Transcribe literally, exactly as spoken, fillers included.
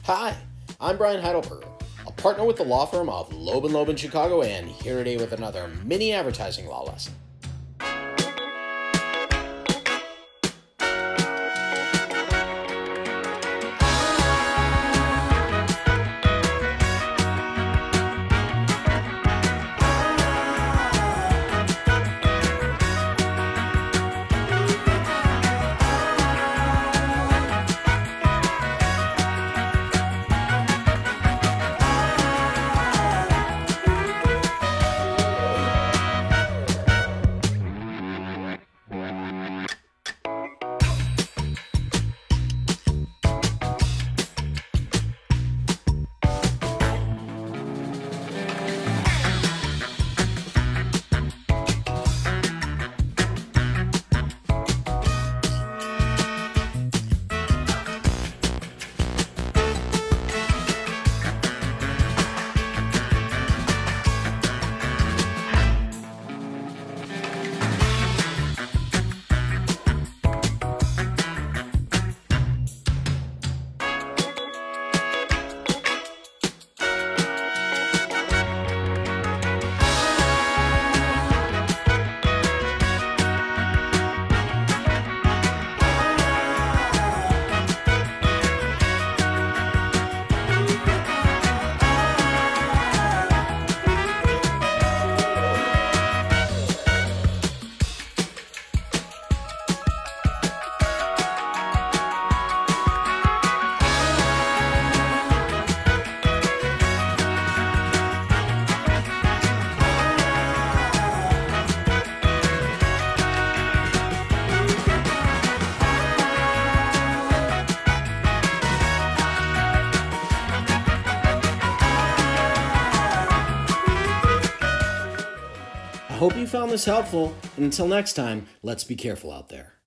Hi, I'm Brian Heidelberger, a partner with the law firm of Loeb and Loeb in Chicago, and here today with another mini advertising law lesson. I hope you found this helpful, and until next time, let's be careful out there.